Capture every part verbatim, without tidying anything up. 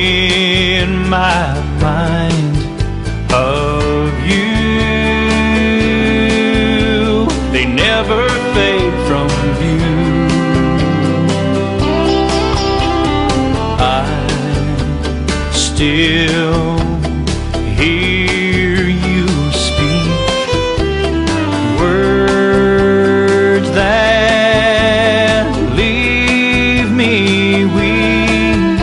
in my mind of you. They never fade from view. I still hear you speak words that leave me weak,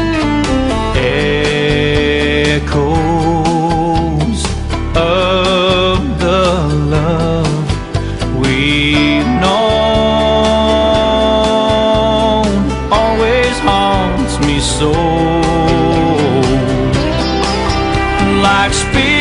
echoes of the love we've known, always haunts me so. Like speed